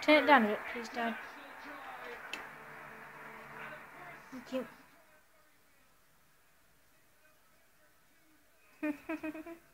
Turn it down a bit, please, Dad. Thank you.